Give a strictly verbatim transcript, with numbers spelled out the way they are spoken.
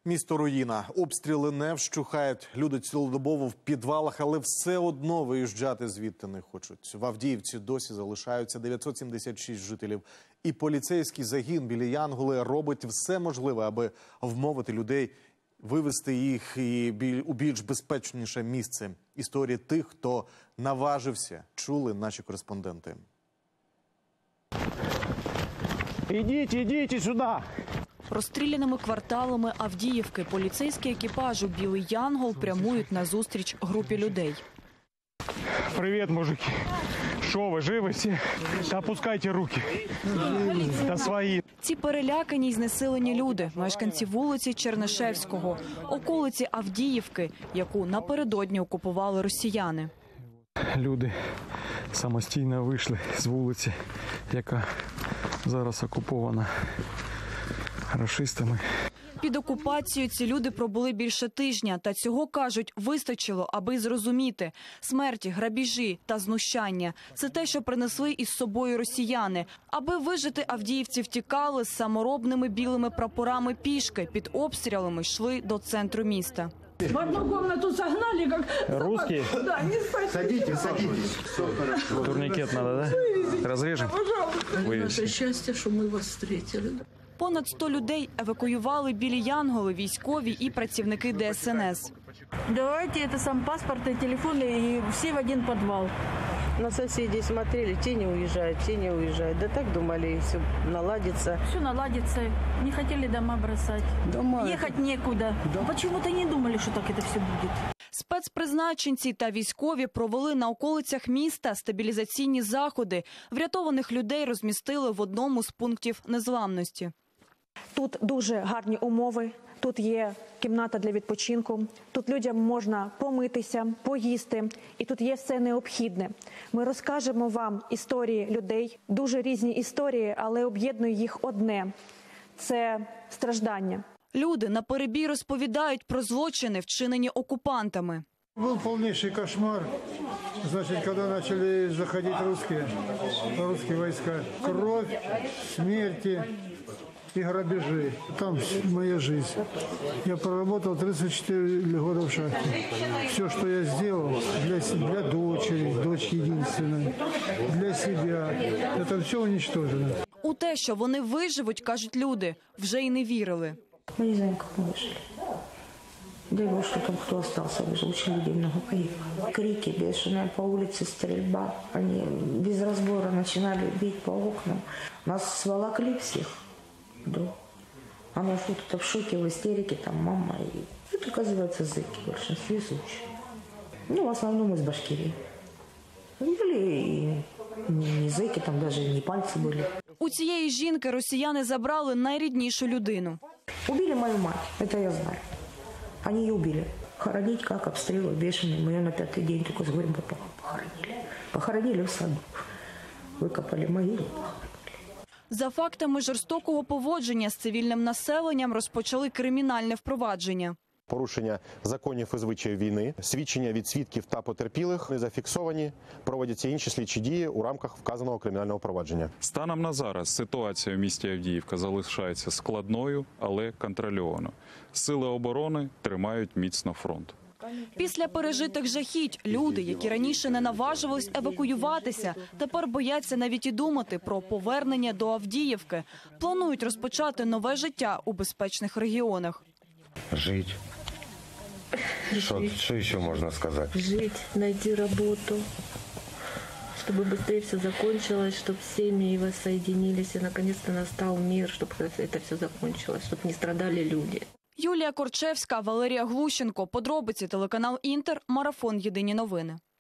Місто руїна. Обстріли не вщухають. Люди цілодобово в підвалах, але все одно виїжджати звідти не хочуть. В Авдіївці досі залишаються дев'ятсот сімдесят шість жителів. І поліцейський загін біля Янголи робить все можливе, аби вмовити людей вивезти їх у більш безпечніше місце. Історії тих, хто наважився, чули наші кореспонденти. Ідіть, ідіть сюди! Розстріляними кварталами Авдіївки поліцейські екіпажу «Білий Янгол» прямують на зустріч групі людей. Привіт, мужики! Що ви, живі всі? Та опускайте руки. Та свої. Ці перелякані й знесилені люди – мешканці вулиці Чернишевського, околиці Авдіївки, яку напередодні окупували росіяни. Люди самостійно вийшли з вулиці, яка зараз окупована рашистами. Під окупацією ці люди пробули більше тижня. Та цього, кажуть, вистачило, аби зрозуміти. Смерті, грабіжі та знущання – це те, що принесли із собою росіяни. Аби вижити, авдіївці втікали з саморобними білими прапорами пішки. Під обстрілами йшли до центру міста. В одну комнату загнали, как... Русские? Да, не спать. Садитесь, садитесь. Турникет надо, да? Разрежем? Пожалуйста. Наше счастье, что мы вас встретили. Понад сто людей евакуювали білі Янголи, військові і працівники Де Ес Ен Ес. Давайте это сам паспорт и телефоны, и все в один подвал. На соседей смотрели, те не уезжают, те не уезжают. Да так думали, все наладится. Все наладится. Не хотели дома бросать. Дома. Ехать некуда. Да. Почему-то не думали, что так это все будет. Спецпризначенці та військові провели на околицях міста стабілізаційні заходи. Врятованих людей розмістили в одному з пунктів незламності. Тут дуже гарні умови, тут є кімната для відпочинку, тут людям можна помитися, поїсти, і тут є все необхідне. Ми розкажемо вам історії людей, дуже різні історії, але об'єднує їх одне – це страждання. Люди наперебій розповідають про злочини, вчинені окупантами. Был полнейший кошмар, значит, когда начали заходить русские, русские войска. Кровь, смерти и грабежи. Там моя жизнь. Я проработал тридцать четыре года в шахте. Все, что я сделал для, для дочери, дочь единственной, для себя, это все уничтожено. У те, що вони виживуть, кажуть люди, вже й не вірили. Мы не знаем, как мы выжили. Дай Бог, что там кто остался выжил. Очень людей много погибло. Крики бешеные по улице, стрельба. Они без разбора начинали бить по окнам. Нас сволокли всех. Да. А наш вот это в шоке, в истерике, там мама. И это, оказывается, зэки в большинстве случаев. Ну, в основном из Башкирии. Были и не зэки, там даже не пальцы были. У цієї жінки росіяни забрали найріднішу людину. Убили мою мать, это я знаю. Они ее убили. Хоронить как, обстрелы бешеные. Мы ее на пятый день только с горем пополам похоронили. Похоронили в саду. Выкопали могилу. За фактами жорстокого поводження з цивільним населенням розпочали кримінальне впровадження. Порушення законів і звичаїв війни, свідчення від свідків та потерпілих не зафіксовані, проводяться інші слідчі дії у рамках вказаного кримінального провадження. Станом на зараз ситуація в місті Авдіївка залишається складною, але контрольованою. Сили оборони тримають міцно фронт. Після пережитих жахіть люди, які раніше не наважувались евакуюватися, тепер бояться навіть і думати про повернення до Авдіївки. Планують розпочати нове життя у безпечних регіонах. Жить. Что, что еще можно сказать? Жить, найти работу, чтобы быстрее все закончилось, чтобы семьи воссоединились и наконец-то настал мир, чтобы это все закончилось, чтобы не страдали люди. Юлія Корчевська, Валерія Глущенко. Подробиці телеканал Інтер. Марафон. Єдині новини.